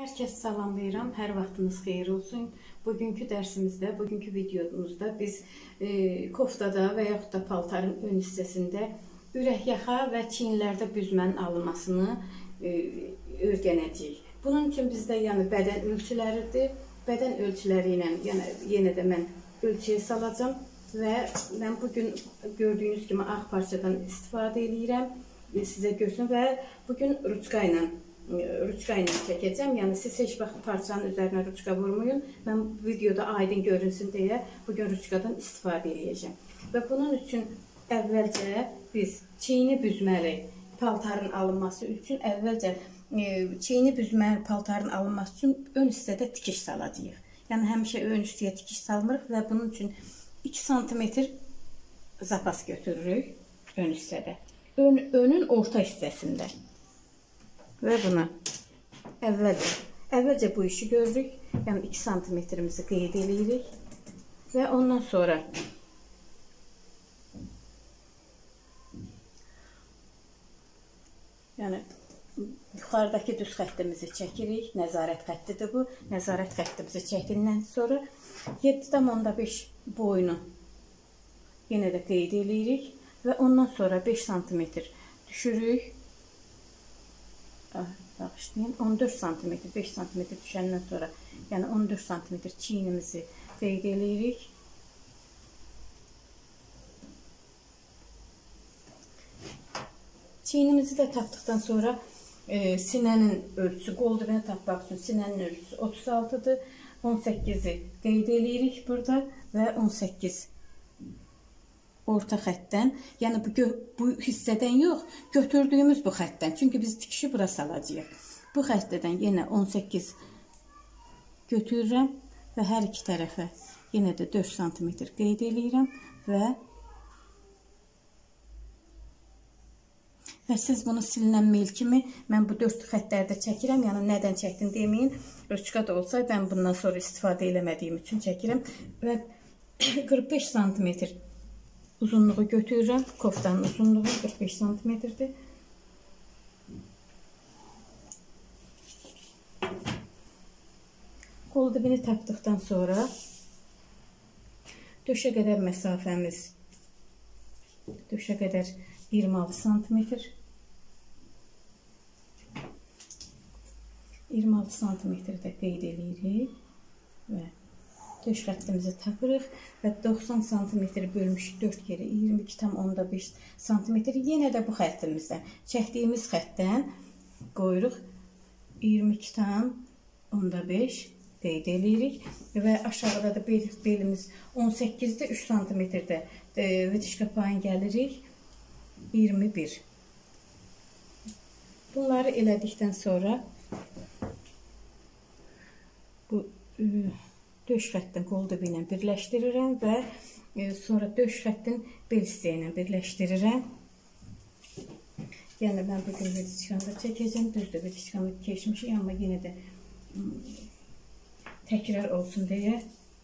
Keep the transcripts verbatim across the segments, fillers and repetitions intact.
Hər kəs salamlayıram, hər vaxtınız xeyir olsun. Bugünkü dərsimizdə, bugünkü videomuzda biz e, koftada və yaxud da paltarın ön hissəsində ürək yaxa və çiyinlərdə büzmənin alınmasını e, öyrənəcəyik. Bunun üçün bizdə yəni bədən ölçüləridir. Bədən ölçüləri ilə yəni, yenə də mən ölçüyə salacağım və mən bugün gördüyünüz kimi ağ parçadan istifadə edirəm. Sizə görsün və bugün ruçka ilə ruçka ilə çəkəcəm. Yəni siz heç vaxt parçanın üzərinə ruçka vurmayın. Mən videoda aydın görünsün deyə bugün ruçkadan istifadə edəcəm. Və bunun üçün əvvəlcə biz çiyini büzməli paltarın alınması üçün əvvəlcə e, çiyini büzməli paltarın alınması üçün ön hissədə tikiş salacağıq. Yəni həmişə ön hissəyə tikiş salmırıq və bunun üçün iki santimetr zapas götürürük ön hissədə. Ön, önün orta hissəsində. Və buna əvvəlcə, əvvəlcə bu işi görürük. Yəni iki santimetrimizi qeyd edirik. Və ondan sonra yəni yuxarıdakı düz xəttimizi çəkirik. Nəzarət xəttidir bu. Nəzarət xəttimizi çəkdindən sonra yeddi nöqtə beş boyunu yenə də qeyd edirik. Və ondan sonra beş santimetr düşürük. Bağışlayın, on dörd santimetr, beş santimetr düşəndən sonra, yəni on dörd santimetr çiynimizi qeyd edirik. Çiynimizi də tapdıqdan sonra e, sinənin ölçüsü, qol dibini tapmaq üçün sinənin ölçüsü otuz altıdır. on səkkizi qeyd edirik burada və on səkkiz orta xəttdən, yəni bu, bu hissədən yox, götürdüyümüz bu xəttdən. Çünki biz tikişi bura salacağıq. Bu xəttədən yenə on səkkiz götürürəm və hər iki tərəfə yenə də dörd santimetr qeyd edirəm və və siz bunu silinən meyl kimi mən bu dörd xəttlərdə çəkirəm. Yəni nədən çəkdim deməyin. Ruçka da olsa mən bundan sonra istifadə eləmədiyim üçün çəkirəm və qırx beş santimetr uzunluğu götürürəm. Koftanın uzunluğu qırx beş santimetrdir. Qol dibini tapdıqdan sonra döşə qədər məsafəmiz döşə qədər iyirmi altı santimetr. iyirmi altı santimetrdə qeyd edirik və döş xəttimizi tapırıq və doxsan santimetr bölmüşük dörd kere iyirmi iki nöqtə beş santimetr. Yenə də bu xəttimizdən, çəkdiyimiz xəttdən qoyuruq iyirmi iki nöqtə beş qeyd edirik və aşağıda da bel, belimiz on səkkizdə üç santimetrdə vitişka payın gəlirik iyirmi bir. Bunları elədikdən sonra bu döş xəttin qol dibi ilə birləşdirirəm və sonra döş xəttin bel hissəyi ilə birləşdirirəm. Yəni mən bugün vitişkanı da çəkəcəm. Düzdür, vitişkanı keçmişik, amma yenə də təkrar olsun deyə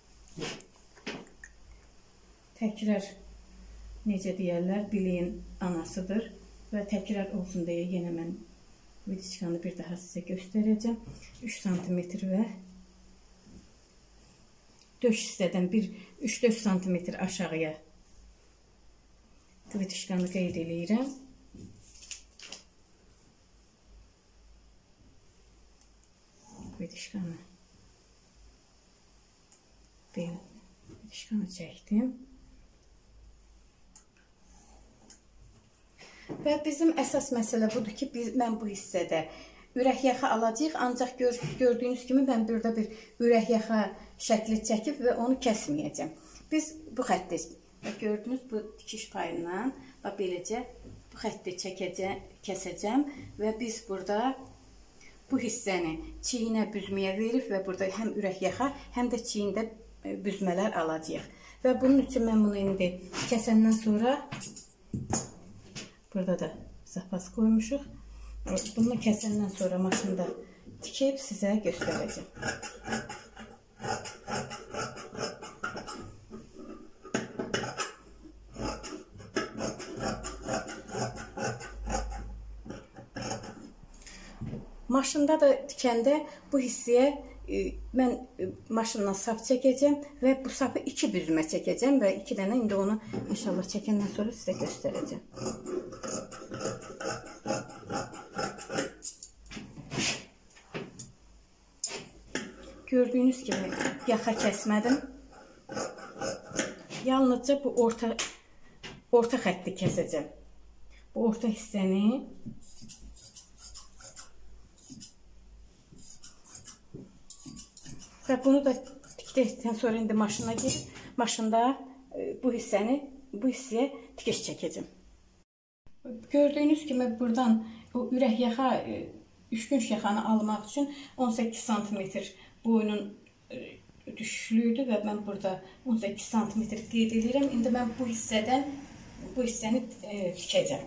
təkrar necə deyərlər, biliyin anasıdır və təkrar olsun deyə yenə mən vitişkanı bir daha sizə göstərəcəm. üç santimetr və döş hissədən üç dörd santimetr aşağıya vitişkanı qeyd edirəm. Vitişkanı vitişkanı çəkdim. Və bizim əsas məsələ budur ki, biz, mən bu hissədə ürək yaxa alacağıq, ancaq gör, gördüyünüz kimi mən burada bir ürək yaxa şəkli çəkib və onu kəsməyəcəm. Biz bu xətti gördünüz, bu tikiş payından və beləcə bu xətti çəkəcəm, kəsəcəm və biz burada bu hissəni çiyinə büzməyə verib və burada həm ürək yaxa, həm də çiyində büzmələr alacağıq. Və bunun üçün mən bunu indi kəsəndən sonra burada da zapas qoymuşuq. Bunu kəsəndən sonra maşında tikib sizə göstərəcəm. Maşında da tikəndə bu hissəyə e, mən e, maşından sap çəkəcəm və bu sapı iki büzmə çəkəcəm və iki dənə indi onu inşallah çəkəndən sonra sizə göstərəcəm. Gördüyünüz kimi yaxa kəsmədim. Yalnızca bu orta orta xətti kəsəcəm. Bu orta hissəni və bunu da tikdikdən sonra indi maşına girib, maşında bu hissəni, bu hissəyə tikiş çəkəcəm. Gördüyünüz kimi buradan o ürək yaxa, üçgünc yaxanı almaq üçün on səkkiz santimetr boyunun düşüşlüydü və mən burada on səkkiz santimetr qeyd edirəm. İndi mən bu hissədən bu hissəni e, tikəcəm.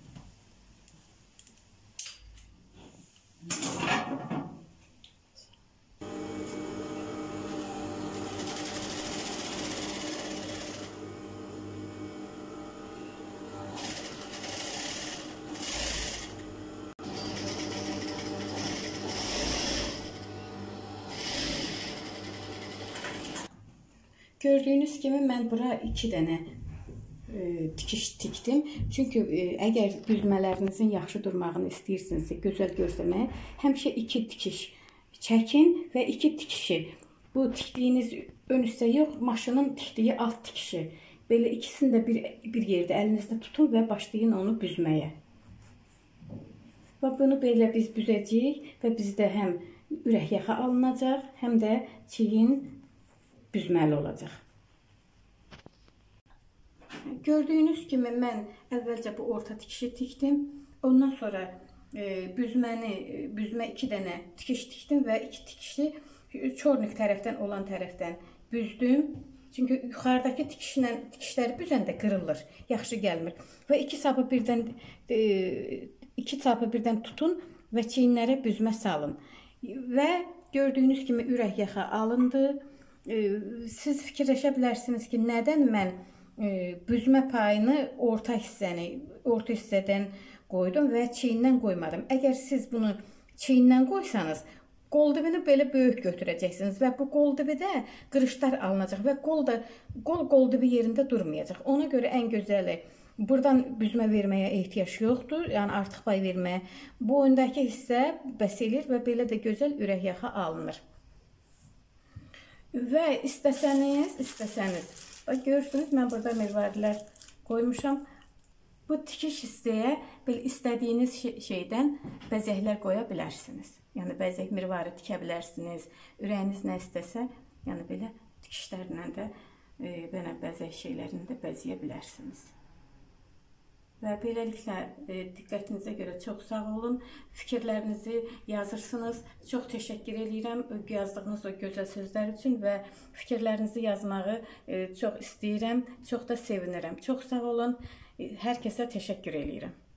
Gördüyünüz kimi mən bura iki dənə e, tikiş tikdim. Çünki e, əgər büzmələrinizin yaxşı durmağını istəyirsinizsə, gözəl görsənməyə, həmişə iki tikiş çəkin və iki tikişi. Bu tikdiyiniz ön hissə yox, maşının tikdiyi alt tikişi. Belə ikisini də bir, bir yerdə əlinizdə tutun və başlayın onu büzməyə. Və bunu belə biz büzəcəyik və bizdə həm ürək yaxa alınacaq, həm də çiyin büzməli olacaq. Gördüyünüz kimi mən əvvəlcə bu orta tikişi tikdim. Ondan sonra e, büzməni, büzmə iki dənə tikiş tikdim və iki tikişi çornik tərəfdən olan tərəfdən büzdüm. Çünki yuxarıdakı tikişlə tikişləri büzəndə qırılır, yaxşı gəlmir. Və iki sapı birdən e, iki sapı birdən tutun və çiyinlərə büzmə salın. Və gördüyünüz kimi ürək yaxa alındı. Siz fikirləşə bilərsiniz ki, nədən mən büzmə payını orta hissəni, orta hissədən qoydum və çiyindən qoymadım. Əgər siz bunu çiyindən qoysanız, qol dibini belə böyük götürəcəksiniz və bu qol dibidə qırışlar alınacaq və qol da qol qol dibi yerində durmayacaq. Ona görə ən gözəli buradan büzmə verməyə ehtiyac yoxdur, yəni artıq pay verməyə. Bu oyundakı hissə bəs eləyir və belə də gözəl ürək yaxa alınır. Və istəsəniz, istəsəniz, görürsünüz, mən burada mirvarilər qoymuşam. Bu tikiş hissəyə belə istədiyiniz şeydən bəzəklər qoya bilərsiniz. Yəni bəzək mirvarı tikə bilərsiniz, ürəyiniz nə istəsə, yəni belə tikişlərlə də e, belə bəzək şeylərini də bəzəyə bilərsiniz. Və beləliklə e, diqqətinizə görə çox sağ olun. Fikirlərinizi yazırsınız. Çox təşəkkür edirəm yazdığınız o gözəl sözlər üçün və fikirlərinizi yazmağı e, çox istəyirəm. Çox da sevinirəm. Çox sağ olun. Hər kəsə təşəkkür edirəm.